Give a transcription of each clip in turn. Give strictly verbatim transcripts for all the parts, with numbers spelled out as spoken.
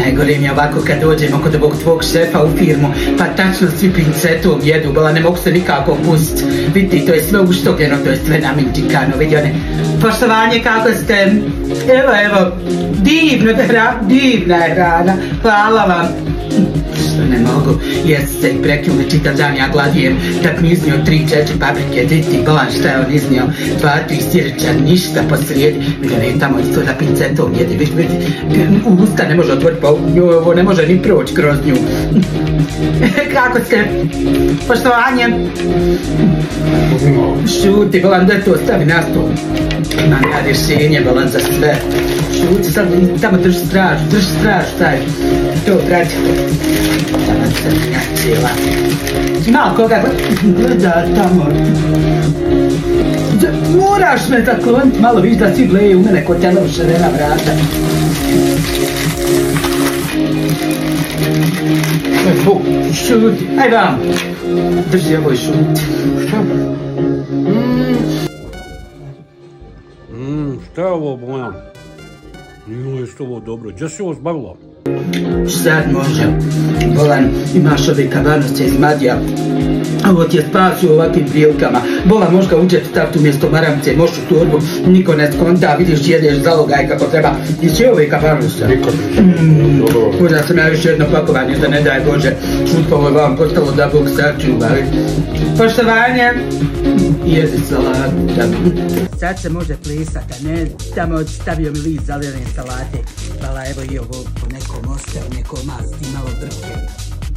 Najgore mi je ovako kad dođemo kod ovog tvog šefa u firmu, pa tačno svi pincetom jedu, bola ne mogu se nikako pustiti. Vidi, to je sve uštogljeno, to je sve naminčikano, vidi one. Poštovanje, kako ste? Evo, evo, divno, divna je hrana, hvala vam. Što ne mogu, jesu se i prekljune čitav dan, ja gladijem, tak mi iznio tri, četiri paprike, vidi, bolan šta je on iznio, dva, tri sirića, ništa posrijedi, vidi, ne tamo isto da pincetom jedi, vidi, vidi, usta ne može otvoriti, pa ovo ne može ni proći kroz nju. Kako ste? Poštovanje? Šuti, bolan, da to stavi na stol. Imam ja rješenje, bolan, za sve. Šuti, sad tamo drži stražu, drži stražu, stavi. To prati. Tamo se cijela. Malo koga gleda tamo. Moraš me zakloniti, malo viš da svi gledaju u mene kod tela u šarena vrata. Šuti, aj vam. Drži ovo i šuti. Šta je ovo, Bojan? Nije što ovo dobro. Gdje si ovo zbavila? Sad može. Bolan, imaš ove kabanosce iz Madija. Ovo ti je spasio u ovakvim prilikama. Bolan, možeš ga u džep staviti umjesto maramice, možeš u torbu, niko ne skonta, vidiš, jedeš zalogaj kako treba. I sve ove kabanosce. Nikad mm, Možda sam ja još jedno pakovanje, da ne daj Bože. Šutpovo je vam postalo da Bog sačuva. Poštovanje. Jedi salata. Sad se može plesati, a ne tamo stavio mi list zelene salate. Hvala, evo i ovo po nekom ostao, nekom masti, malo drke.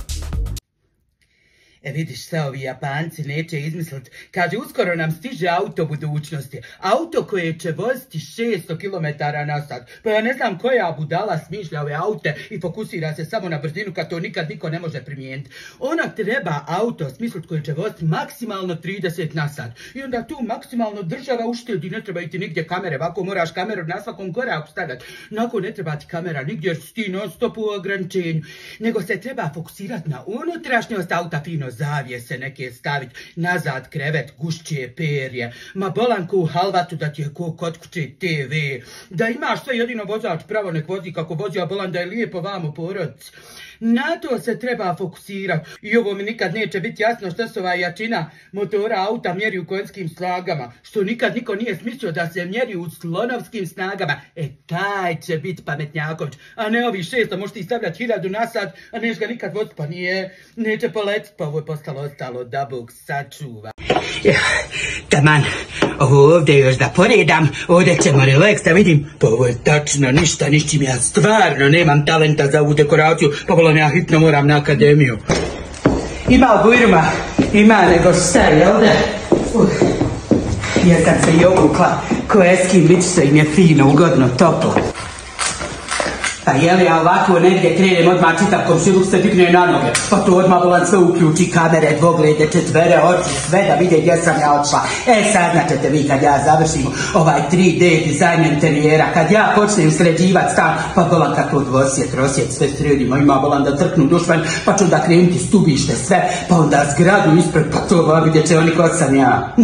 E vidiš šta ovi Japanci neće izmisliti. Kaže, uskoro nam stiže auto budućnosti. Auto koje će voziti šesto kilometara na sat. Pa ja ne znam koja budala smišlja ove aute i fokusira se samo na brzinu kad to nikad niko ne može primijeniti. Ona treba auto smisliti koje će voziti maksimalno trideset na sat. I onda tu maksimalno država uštedi, ne treba ti nigdje kamere. Ovako moraš kameru na svakom koraku stavljati. Nakon ne treba ti kamera nigdje jer si ti non stop u ograničenju. Nego se treba fokusirati na unutrašnjost auta, fino zavjese neke staviti, nazad krevet, gušće perje, ma bolanku halvatu da ti je ko kod kuće te ve, da imaš sve jedino vozač pravo nek vozi kako vozi, a bolan da je lijepo vam u porodici. Na to se treba fokusirati. I ovo mi nikad neće biti jasno što se ova jačina motora auta mjeri u konjskim snagama. Što nikad niko nije smislio da se mjeri u slonovskim snagama. E taj će biti pametnjaković. A ne ovi šesto, možeš ti stavljati hiljadu na sat, a neš ga nikad voditi, pa nije, neće poletiti, pa ovo je postalo ostalo da Bog sačuva. Taman, ovo ovdje još da poredam, ovdje ćemo relaks da vidim, pa ovo je tačno ništa, nišćim ja stvarno nemam talenta za ovu dekoraciju, pa volim ja hitno moram na akademiju. Ima bujruma, ima nego šta, jel da? Uh, jer kad se i obukla, ko eskim ličica im je fino, ugodno, toplo. Pa jeli, ja ovako negdje krenem odmah čitav komšiluk se digne na noge, pa to odmah volan sve uključi, kamere, dvoglede, četvere, oči, sve da vide gdje sam ja odšla. E sad značete vi kad ja završim ovaj tri D dizajn interijera, kad ja počnem sređivat stan, pa volan kako dvosjet, rosjet, sve sredimo, ima volan da crknu dušman, pa ću da krenuti stubište sve, pa onda zgradu ispred, pa to vam vidjet će oni ko sam ja.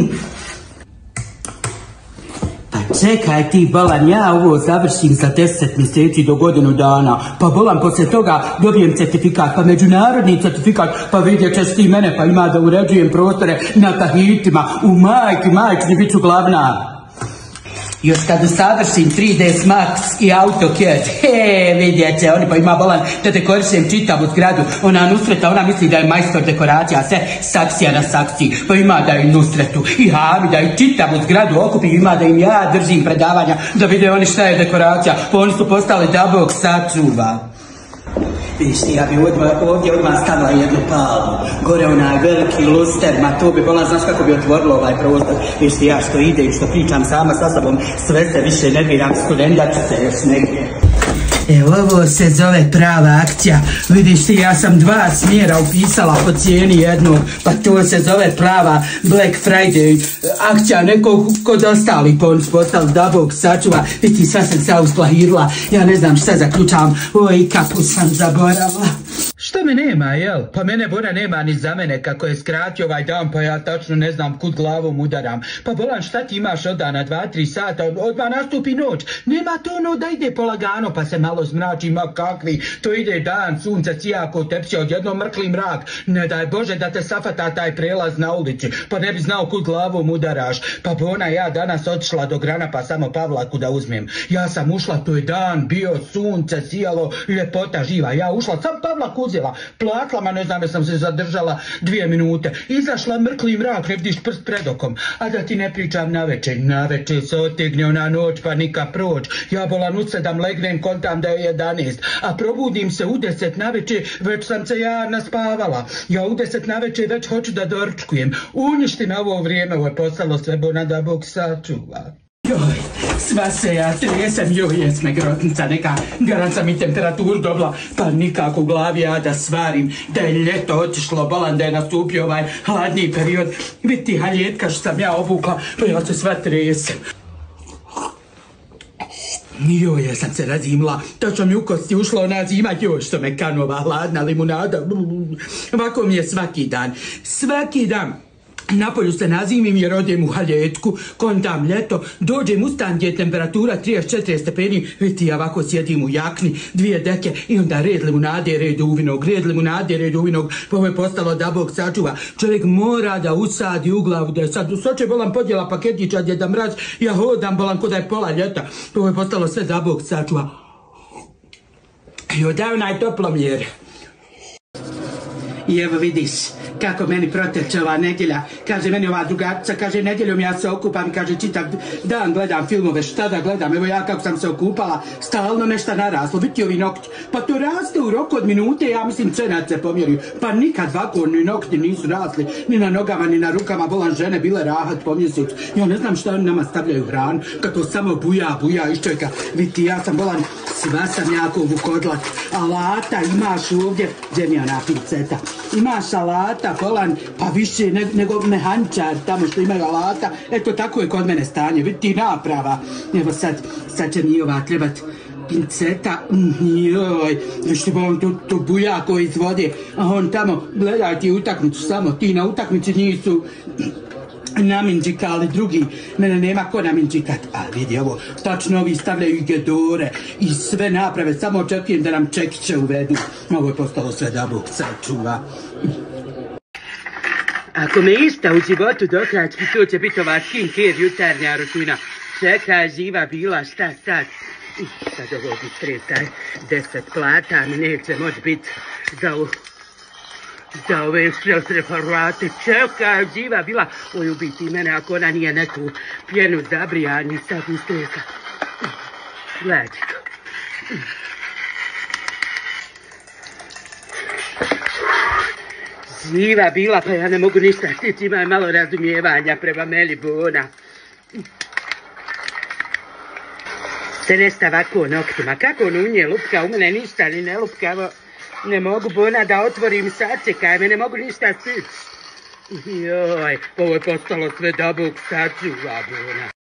Čekaj ti, bolan, ja ovo završim za deset mjeseci do godinu dana, pa bolan, poslije toga dobijem certifikat, pa međunarodni certifikat, pa vidjet ćeš ti mene, pa ima da uređujem prostore na Tahitima, u majki, majki, bit ću glavna. Još kad usavršim tri D Smart i AutoCAD, he, vidjet će, oni pa ima bolan da dekorišem čitavu zgradu, ona Nusreta, ona misli da je majstor dekoracija, sve saksija na saksiji, pa ima da i Nusretu, i Hamida, i čitavu zgradu okupim, ima da im ja držim predavanja, da vide oni šta je dekoracija, pa oni su postali da Bog sačuva. Vidiš ti, ja bi ovdje odmah stavila jednu palmu, gore onaj veliki luster, ma to bi bolan, znaš kako bi otvorilo ovaj prostor. Vidiš ti, ja što ide i što pričam sama sa sobom, sve se više ne biram, studenta ću se još negdje. Evo, ovo se zove prava akcija. Vidiš ti, ja sam dva smjera upisala po cijeni jednog, pa to se zove prava Black Friday akcija, neko kod ostali, pa oni su postali da Bog sačuva. Vidi, sva sam se usplahirila, ja ne znam šta zaključavam, oj, kapu sam zaboravila. Što me nema, jel? Pa mene Bona nema ni za mene, kako je skratio ovaj dan, pa ja tačno ne znam kud glavom udaram. Pa Bolan, šta ti imaš od dana, dva, tri sata, odmah nastupi noć. Nema to ono da ide polagano, pa se malo zmrači, ma kakvi, to ide dan, sunce cijako tepće, odjednom mrkli mrak. Ne daj Bože da te safata taj prelaz na ulici, pa ne bi znao kud glavom udaraš. Pa Bona, ja danas otišla do grana, pa samo Pavlaku da uzmem. Ja sam ušla, to je dan, bio sunce, sijalo, ljepota živa. Ja ušla, sam Pavlaku uzela, platila, ma ne znam da sam se zadržala dvije minute. Izašla mrkli mrak, ne vidiš prst pred okom. A da ti ne pričam naveče, naveče se otegne ona noć pa nika proć. Ja Bolan u sedam legnem, kontam da je jedanaest, a probudim se u deset naveče, već sam se ja naspavala. Ja u deset naveče već hoću da doručkujem. Uništi na ovo vrijeme, ovo je postalo sve, Bona da Bog sačuva. Joj, sva se ja tresem, joj, jesme grotnica neka, garant sam i temperaturu dobila, pa nikako u glavi ja da svarim, da je ljeto otišlo, Bolan, da je nastupio ovaj hladniji period, vidi ti haljetka što sam ja obukla, pa ja se sva tresem. Joj, ja sam se razimla, točno mi u kosti ušla ona zima, joj, što me kanova hladna limunada, ovako mi je svaki dan, svaki dan. Napolju se nazimim jer odem u haljetku, kontam ljeto, dođem ustan gdje je temperatura trideset četiri stepeni, vidi ja ovako sjedim u jakni, dvije deke i onda red limunade, red uvinog, red limunade, red uvinog, ovo je postalo da Bog sačuva. Čovjek mora da usadi u glavu, da je sad, soče Bolan podjela paketića gdje da mraz, ja hodam Bolan ko da je pola ljeta, ovo je postalo sve da Bog sačuva. I odavna je toplo mjere. I evo vidiš kako meni proteče ova nedjelja, kaže meni ova drugarica, kaže nedjeljom ja se okupam, kaže čitav dan gledam filmove, šta da gledam, evo ja kako sam se okupala, stalno nešto naraslo, vidi ovi nokti, pa to raste u roku od minute, ja mislim cenac se pomjeruju, pa nikad ovako ni nokti nisu rasli, ni na nogama, ni na rukama, Bolan žene bile rahat po mjesecu, ja ne znam šta oni nama stavljaju hranu, kad to samo buja, buja iz čovjeka, vidi ja sam Bolan, sva sam jako vukodlat, alata imaš ovdje, gdje mi je ona pinceta, imaš alata, Bolan, pa više ne, nego mehaničar tamo što imaju alata, eto tako je kod mene stanje, vidi ti naprava, evo sad, sad će mi ova trebat pinceta, joj, što bi on tu, tu bujako iz vode, a on tamo, gledaj ti utakmicu samo, ti na utakmici nisu naminđikali drugi, mene nema ko naminđikat, a vidi ovo, tačno ovi stavljaju i gedore i sve naprave, samo očekujem da nam čekiće uvedu, ovo je postalo sve da Bog sačuva. Ako me išta u životu dokrački, to će biti ova skincare jutarnja rutina. Čekaj, živa bila, šta sad? Sad ovo bi tretaj, deset plata mi neće moći biti za, za ove preparate. Čekaj, živa bila, oj ubiti mene ako ona nije neku pjenu zabrijani, sad mi stresa. Gledaj to. Živa bila, pa ja ne mogu ništa stići, ima malo razumijevanja prema meni, Bona. Se nesta ovako noktima, kako on u nje lupka, u mene ništa ni ne lupka, evo, ne mogu, Bona, da otvorim sačekaj, me ne mogu ništa stići. Joj, ovo je postalo sve da Bog sačuva, Bona.